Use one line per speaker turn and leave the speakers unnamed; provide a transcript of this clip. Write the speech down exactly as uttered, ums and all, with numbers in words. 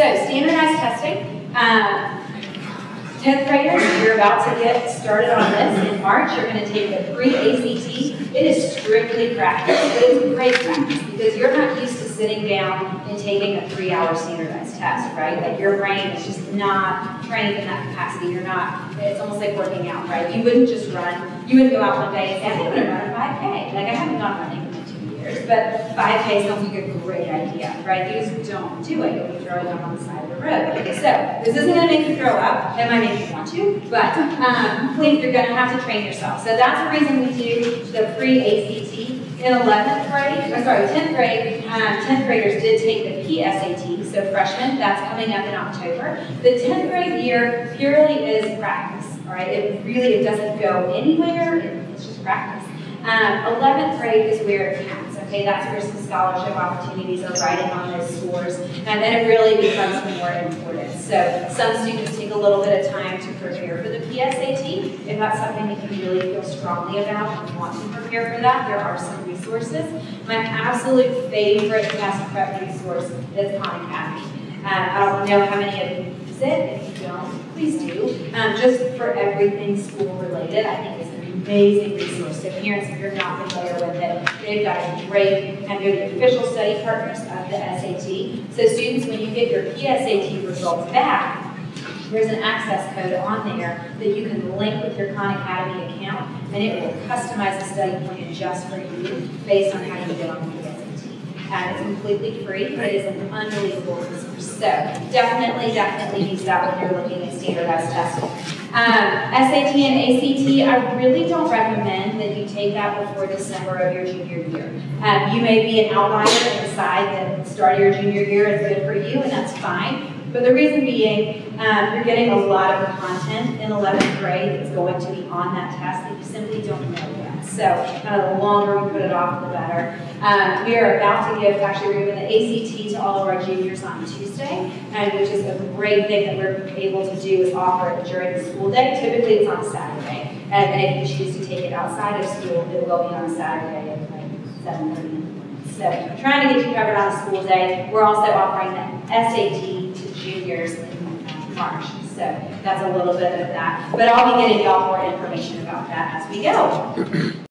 standardized testing. Um, tenth graders, you're about to get started on this in March. You're going to take the pre-A C T. It is strictly practice, but it's great practice because you're not used to sitting down and taking a three-hour standardized test, right? Like your brain is just not trained in that capacity. You're not, it's almost like working out, right? You wouldn't just run, you wouldn't go out one day and say, I'm going to run a five K. Like I haven't gone running in two years, but five K sounds like a great idea, right? You just don't do it. You'll be throwing up on the side of the road. So this isn't going to make you throw up. It might make you want to, but um, please, you're going to have to train yourself. So that's the reason we do the pre-A C T. In eleventh grade, or sorry, tenth grade, um, tenth graders did take the P S A T, so freshmen, that's coming up in October. The tenth grade year purely is practice, all right? It really, it doesn't go anywhere, it's just practice. Um, eleventh grade is where it counts, okay? That's where some scholarship opportunities are riding on those scores, and then it really becomes more important. So some students take a little bit of time to prepare for the P S A T. If that's something that you really feel strongly about and want to prepare for that, there are some resources. My absolute favorite test prep resource is Khan Academy. Um, I don't know how many of you use it. If you don't, please do. Um, just for everything school related, I think it's an amazing resource. So parents, if you're not familiar with it, they've got a great, and they're the official study partners of the S A T. So students, when you get your P S A T results back, there's an access code on there that you can link with your Khan Academy account, and it will customize a study plan just for you based on how you did on the P S A T. And it's completely free. It is an unbelievable resource. So definitely, definitely use that when you're looking at standardized testing. Um, S A T and A C T, I really don't recommend that you take that before December of your junior year. Um, you may be an outlier and decide that the start of your junior year is good for you, and that's fine. But the reason being, um, you're getting a lot of content in eleventh grade that's going to be on that test that you simply don't know yet. So kind of the longer we put it off, the better. Um, we are about to give, actually we're giving the A C T to all of our juniors on Tuesday, and which is a great thing that we're able to do is offer it during the school day. Typically it's on Saturday, and, and if you choose to take it outside of school, it will be on Saturday at like seven thirty in the morning. So trying to get you covered on a school day. We're also offering the S A T to juniors in March. So that's a little bit of that. But I'll be getting y'all more information about that as we go.